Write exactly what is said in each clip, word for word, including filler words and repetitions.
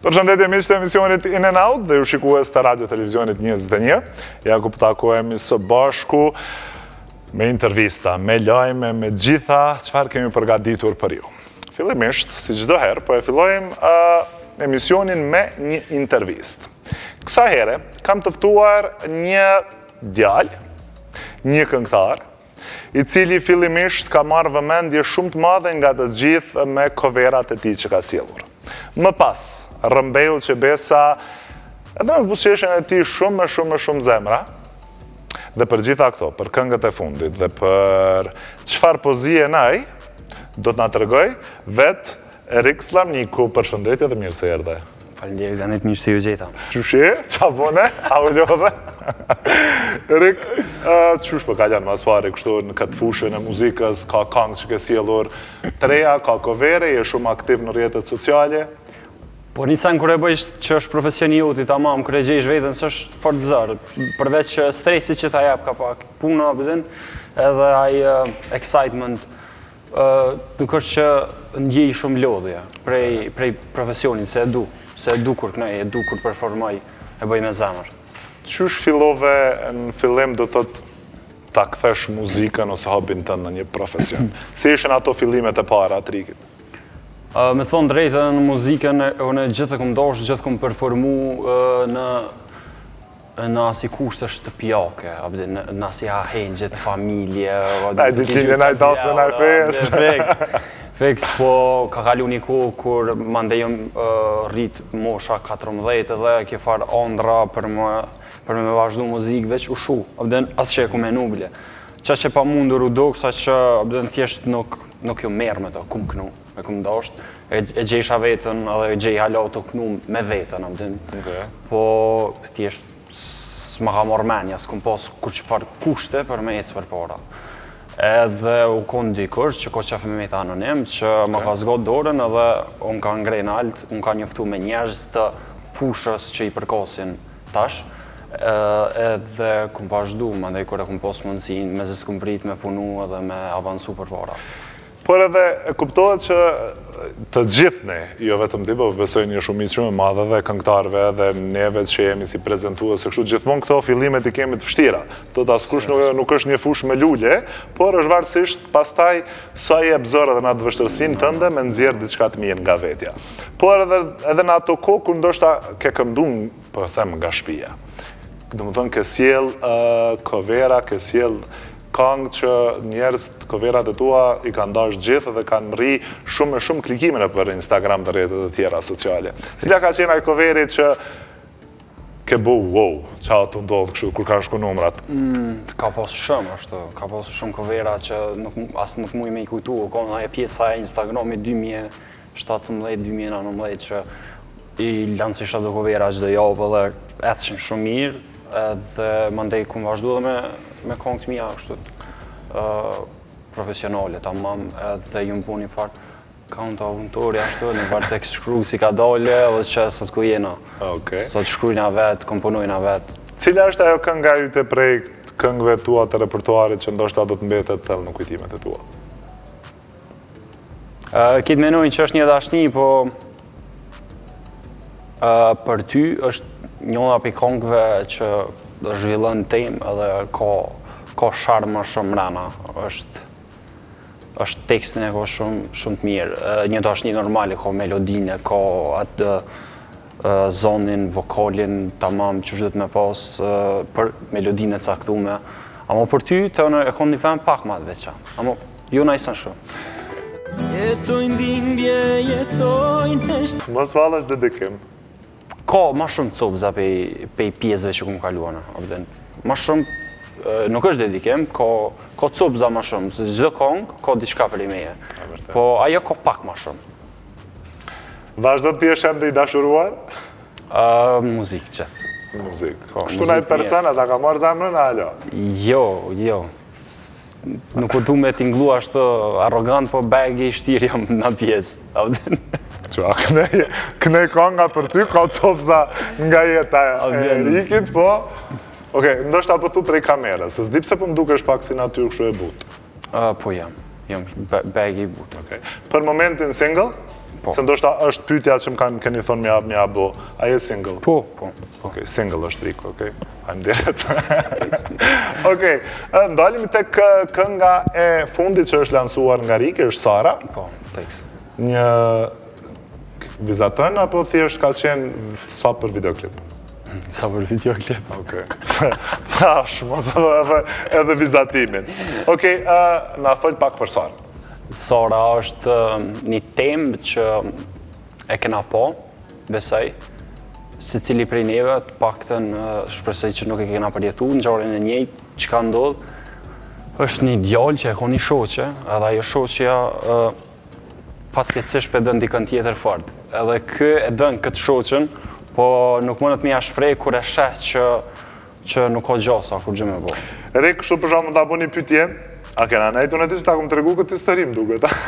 Përshëndetje miq të emisionit In and Out dhe ju shikues të radio televizionit njëzet e një. Ja ku takohemi së bashku me intervista, me lajme, me gjitha çfarë kemi përgatitur për ju. Fillimisht, si çdo herë, po e fillojmë uh, emisionin me një intervistë. Kësa here kam të ftuar një djalë, një këngëtar, i cili fillimisht ka marrë vëmendje shumë të madhe nga të gjithë me coverat e tij që ka sjellur. Më pas, rëmbeu që besa edhe me buzëqeshjen e tij shumë e shumë e shumë zemra, dhe për gjitha këto, për këngët e fundit dhe për çfarë po zihen ai, do të na tregoj vetë Erik Slamniku. Përshëndetje dhe mirë se erdhe. Faleminderit, Danit, mirë se ju gjeta. Qushe, qa bone, a u lodhe? Erik, qush për kaljan mas pare kështu në këtë fushën e muzikës, ka këngë që ke sjellur treja, ka covere, je shumë aktiv në rrjetet sociale? Po një sen kër e bëjsh që është profesioni jotit, tamam, kër e gjejsh vetën, së është fort zërë, përveç që stresi që ta jep ka pak puna, bëdin, edhe aj uh, excitement, uh, nuk është që ndjej shumë lodhja prej, prej profesionit, se e du, se e du kur kënej, e du kur performoj, e bëj me zemër. Qysh fillove në fillim do thot ta kthesh muzikën ose hobin tënd në një profesion? Si ishin ato fillimet e para të Rikit? Uh, me thonë drejtën në muzikën, unë gjithë e këmë dosh, gjithë këmë performu uh, në, në asi kushte shtëpjake, në, në asi ahengjet, familje... Naj dikine, naj dasme, naj fes. Fix, fix, po ka kalu një kohë kur mandejëm uh, rritë mosha katërmbëdhjetë dhe ke farë andra për me, për me vazhdu muzikë veç u shu, asë që e ku menu bile. Qa që pa mundur u do, kësa që thjesht nuk, nuk jo merë me to, kum kënu. Me këmë dasht, e, e gjejsha vetën edhe e gjej hala të kënu me vetën, okay. Po thjesht s'ma ka marrë menja, s'kom pas kur që farë kushte për me ecë për para. Edhe u konë dikur që ko qefë me me të anonim, që okay. Ma ka zgot dorën edhe unë ka ngrejnë alt, unë ka njoftu me njerëz të fushës që i përkasin tash, edhe këmë pashdu, ma ndaj kër e këmë pas mundësin, me zë s'kom prit me punu edhe me avansu për para. Por edhe e kuptohet që të gjithë ne, jo vetëm ti, po besoj një shumicë shumë e madhe dhe këngëtarëve dhe neve që jemi si prezentues se kështu gjithmonë këto fillimet i kemi të vështira. Do të askush nuk, nuk është një fushë me lule, por është varësisht pastaj sa i jep zor edhe në atë vështërsinë tënde me nxjerr diçka të mirë nga vetja. Por edhe edhe në ato kohë kur ndoshta ke kënduar, po them nga shtëpia. Domethënë ke sjell uh, covera, ke sjell këngë që njerëz coverat e tua i kanë dash gjithë dhe kanë mri shumë e shumë klikimin e për Instagram dhe rrjetet e tjera sociale. Cila ka qenë ai coveri që ke bu wow, qa të ndodhë kështu kur kanë shku numrat? Mm, ka pas shumë ashtu, ka pas shumë covera që nuk, as nuk muj me i kujtu, ka në aje pjesa e Instagrami dy mijë e shtatëmbëdhjetë dy mijë e nëntëmbëdhjetë që i lancësha do covera çdo javë dhe ecshin shumë mirë, edhe mandej ku më vazhdu dhe me, me këngë të mija kështu uh, profesionale, tamam, edhe ju më puni farë count autori ashtu, një farë tekst shkru si ka dole, edhe që sot ku jena. Okay. Sot shkrujna vetë, komponojna vetë. Cila është ajo kënga jute prej këngëve tua të repertuarit që ndoshta do të mbetet tëllë në kujtimet e tua? Uh, Kitë menojnë që është një dashni, po uh, për ty është njëna për këngëve që zhvillën tem edhe ka, ka sharmë më shumë mrena. është, është tekstin e ka shumë, shumë të mirë. Një dashni normale, ka melodinë, ka atë uh, zonin, vokalin, tamam që shdet me pas uh, për melodinë e caktume. Amo për ty, të në e konë një fan pak ma të veqa. Amo, jo në isën shumë. Jetojnë dhimbje, jetojnë eshtë. Mos valësh dedikim. Ka ma shumë copëza pej pjesëve që këmë kaluana. Ma shumë, nuk është dedikim, ka, ka copëza ma shumë, se gjithë këngë ka diçka për i meje. Po ajo ka pak ma shumë. Vazhdo të t'jesh ende i dashuruar? Uh, muzikë qëtë. Muzikë. Kështu na i persona, ta ka marrë zemrën, alo? Jo, jo. Nuk u du me t'inglu ashtu arrogant, po bagi i shtirë jam në pjesë. Qua, kënej konga për ty, ka copëza nga jeta e Rikit, po... Oke, ndoshta po thu prej kamerës, se s'di pse po m'dukesh pak si natyrë kështu e butë. Po jam, jam bagi i butë. Për momentin single? Se ndoshta është pyetja që më kanë keni thonë mja mja bo. A je single? Po, po. Okej, single është Riko, okej. Faleminderit. Okej, ndalemi tek kënga e fundit që është lansuar nga Riki, është Sara. Po, teks. Një vizaton apo thjesht ka qenë sa për videoklip? Sa për videoklip. Okej. Thash, mos edhe edhe vizatimin. Okej, na fol pak për Sara. Sara është një temë që e kena po, besoj, se cili prej neve, të paktën shpresoj që nuk e kena përjetu, në gjarën e njëjtë, që ka ndodhë, është një djallë që e ka një shoqe, edhe ajo shoqja fatkeqësisht për dënë dikën tjetër fort. Edhe kë e dënë këtë shoqen, po nuk mundet me ja shprej kur e sheh që, që nuk ka gjasa, kur gjë me bo. Re, kështu për shumë të abu një pytje, a kena nejtu në ti që ta kom të regu këtë historim duke ta?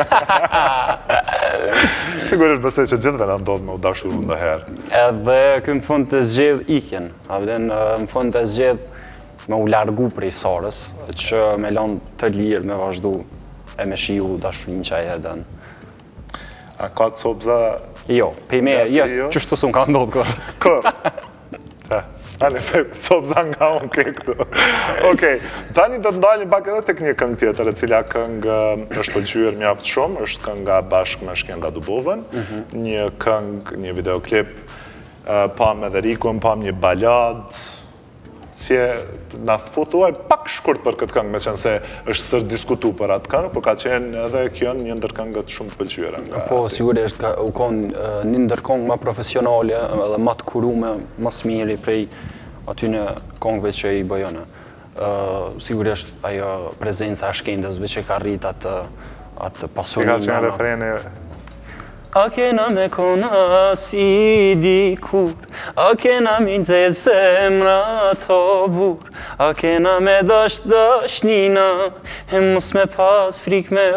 Sigurisht besoj që gjithve në ndodhë me u dashuru ndë herë. Edhe këmë fund të zgjedh ikjen, më fund të zgjedh me u largu prej Sarës, që me lanë të lirë me vazhdu e me shiju dashurin që aje e dënë. A ka të sobza? Jo, pe me, jo, që shtu su më ka ndodhë kërë. Kërë? Ani, sobza nga unë ke këtu. Okej, tani do të ndalim pak edhe tek një këngë tjetër, e cila këngë është pëlqyer mjaft shumë, është kënga bashkë me Shkenda Dubovën, një këngë, një videoklip, pam edhe Rikun, pam një balad, si e na thuaj pak shkurt për këtë këngë, me qenë se është stër diskutu për atë këngë, por ka qenë edhe kjo një ndër këngët shumë të pëlqyera. Po, sigurisht, u konë një ndër këngë më profesionale edhe më të kurume, më smiri prej aty në këngëve që i bëjone. Sigurisht, ajo prezenca e Shkendës, që ka rrit atë pasurin. Si ka qenë refreni? A kena me kona si dikur, a kena mi të zemra të bur, a kena me dasht dashnina, e mos me pas frik me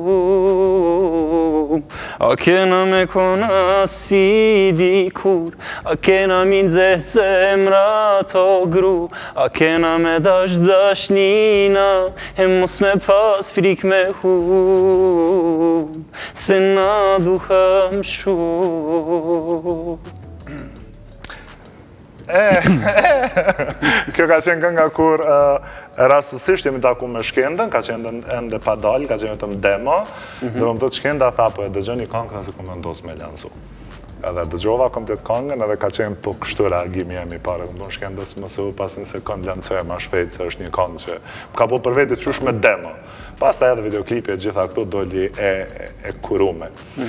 hum. A kena me kona si dikur, a kena mi të zemra të gru, a kena me dasht dashnina, e mos me pas frik me hum. Se na duha më shumë. Kjo ka qenë kënga kur rastësisht jemi taku me Shkendën, ka qenë ende pa dalë, ka qenë vetëm demo, dhe më të Shkenda tha, po e dëgjoni këngën se ku me ndosë me lansu. Edhe dëgjova komplet këngën edhe ka qenë po kështu reagimi jemi pare, më tonë Shkendës mësu pas një sekund lancoja ma shpejt, se është një këngë që ka po për vetit qush me demo. Pas ta edhe videoklipi e gjitha këtu doli e kurume.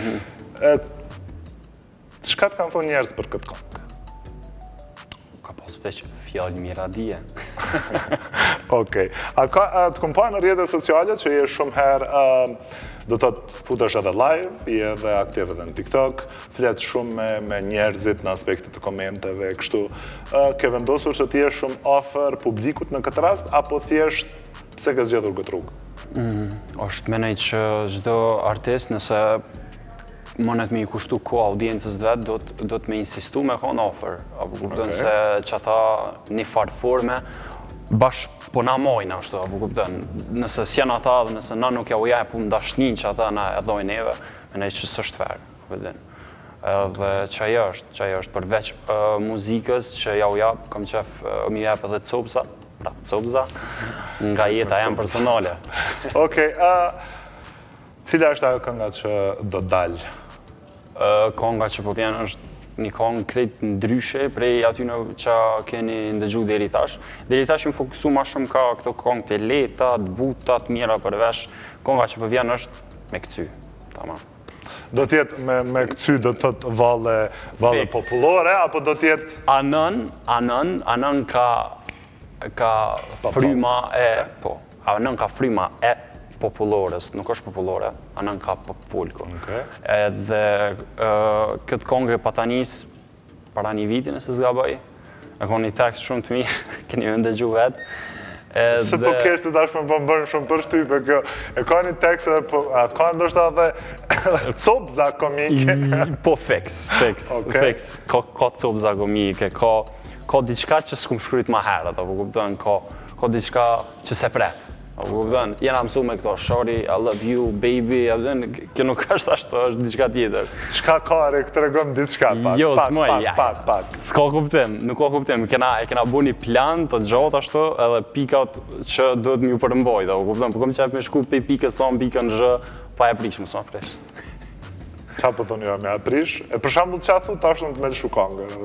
Qëka të kanë thonë njerës për këtë këngë? Ka pas veç fjallë miradije. Okej. A të kom pa në rrjetet sociale që je shumë herë, do të të futesh edhe live, je edhe aktiv edhe në TikTok, fletë shumë me njerëzit në aspektet të komenteve, kështu. Ke vendosur që t'je shumë offer publikut në këtë rast, apo thjesht pse ke zgjedhur këtë rrugë? Është menej që çdo artist nëse mënet me i kushtu ko audiencës dhe vetë, do të me insistu me konë offer. Apo kuptën se që ata një farë forme, bash po na mojnë ashtu, apo kuptën. Nëse s'janë ata dhe nëse na nuk ja u jep u ndashnin që ata na edhojnë neve, menej që s'është fair, kuptën. Dhe që ajo është, që ajo është përveç muzikës që ja u jep, kam qef mi jep edhe copsa. Pra, copza, nga jeta jam personale. Okej, cila është ajo kënga që do dalë? Kënga që po vjen është një këngë krejt ndryshe prej aty në që keni ndëgju deri tash. Deri tash më fokusu ma shumë ka këto këngë të leta, të buta, të mira përvesh. Kënga që po vjen është me këcy, tamam. Do tjetë me këcy do të të valle populore, apo do tjetë... Anën, anën, anën ka... ka fryma e... po, anën ka fryma e populores, nuk është populore, anën ka populko. Edhe këtë këngë patanis para një viti nëse s'gaboj, e ka një tekst shumë të mirë, keni më ndëgju vetë. Se po kështë të dashme po më bërnë shumë për shtype kjo, e ka një tekst edhe, a ka ndoshta dhe copza komike? Po fix, fix, fix, ka copza komike, ka diçka që s'kum shkryt ma herët, apo kuptën, ka diçka që se pret. A kupton, jena mësu me këto shori, I love you, baby, a kupton, kjo nuk është ashtu, është diçka tjetër. Çka ka re, këtë regëm diçka, pak, Jo, pak, s'moj, pak, ja, pak, pak. s'ka kuptim, nuk ka kuptim. Kena, e kena bu një plan të gjatë ashtu, edhe pikat që duhet m'ju përmbajt, a kupton, po kom qef me shku pe pikës son, pikën zhë, pa e prish, mësë ma prish. Qa po thoni jo me aprish? E për shambull qa thu, tash nuk me lëshu kongër.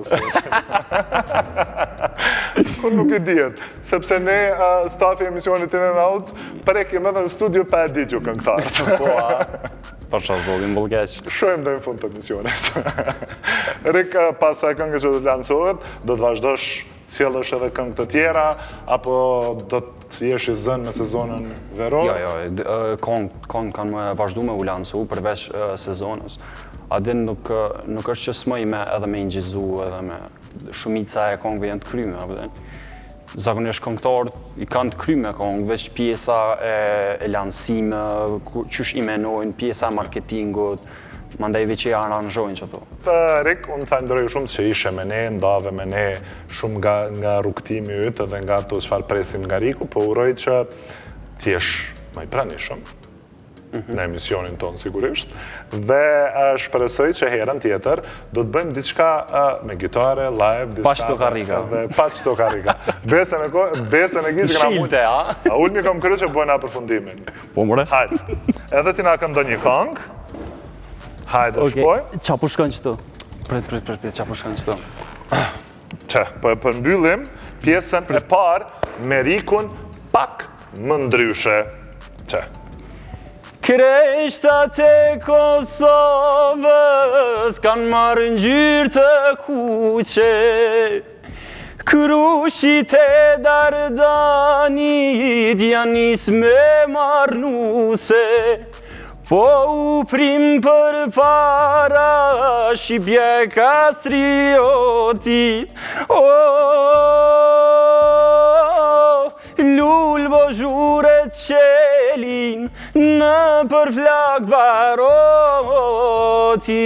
Kur nuk i dihet, sepse ne stafi emisionit In and Out prekim edhe në studio pa e dit ju këngëtarët. Po, a? Për qa zodin bëllkeq. Shojmë dhe në fund të emisionit. Rik, pas e këngë që do të lansohet, do të vazhdosh cjellësh edhe këngë të tjera, apo do të jesh i zënë në sezonën veror? Jo, jo, këngë kanë me vazhdu me u lansu përveç sezonës. A din nuk është që s'mëj me edhe me ingjizu edhe me shumica e këngëve janë të kryme, apëtën. Zakonisht këngëtarët i kanë të kryme këngë, veç pjesa e lansime, qysh i menojnë, pjesa e marketingut, mandaj veç e aranjojnë që to. Rik, unë falenderoj shumë që ishe me ne, ndave me ne shumë nga rrugtimi ytë dhe nga to çfarë presim nga Riku, po uroj që t'jesh më i pranishëm në emisionin tonë sigurisht, dhe shpresoj që herën tjetër do të bëjmë diçka me gitare, live, diçka... Pa qëto karika. Pa qëto karika. Besën e gjithë këna mund... Shilte, a? A ullë mi kom kërë që bojnë apërfundimin. Po mëre? Hajde. Edhe ti na këndo një këngë. Hajde, shpoj. Qa po shkën qëto? Pret, pret, pret, pret, qa po shkën qëto? Që, po e përmbyllim pjesën e parë me Rikun pak më ndryshe. Që? Kreshtat e Kosovës kanë marrë ngjyrë të kuqe, Krushit e Dardanit janë nis me marnuse, po u prim për para shqipje kastriotit. Lull bozhure qelin në për flak baroti.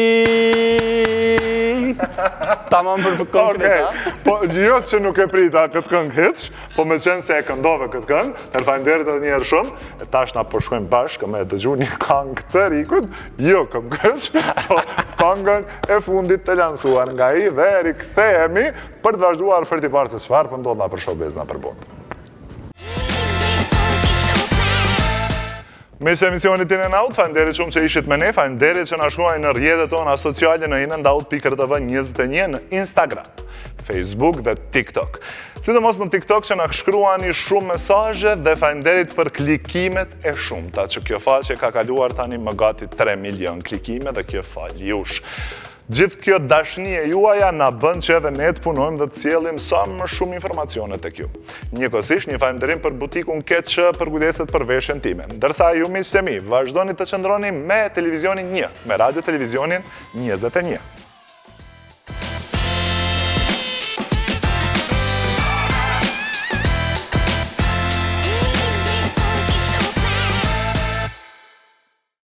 Tamam për konkret, a? Po, jo që nuk e prita këtë këngë hiç, po me qenë se e këndove këtë këngë, të falenderit edhe njerë shumë, e tash na po shkojmë bashkë me dëgju një këngë të Rikut, jo këm këç, po këngën e fundit të lansuar nga i dhe rikthehemi për të vazhduar për t'i parë se çfarë po ndodh na për showbizna për botë. Me që emisionit In and Out, falenderit shumë që ishit me ne, falenderit që na shkruani në rrjetet tona sociale në inandout pikë r t v njëzet e një në Instagram, Facebook dhe TikTok. Sidomos në TikTok që na shkruani shumë mesazhe dhe falenderit për klikimet e shumta, që kjo faqe ka kaluar tani më gati tre milion klikime dhe kjo fal jush. Gjithë kjo dashnie juaja na bën që edhe ne të punojmë dhe të sjellim sa më shumë informacione tek ju. Njëkohësisht një falënderim për butikun Keq që përkujdeset për veshjen time. Ndërsa ju miqtë e mi, vazhdoni të qëndroni me Televizionin një, me Radio Televizionin njëzet e një.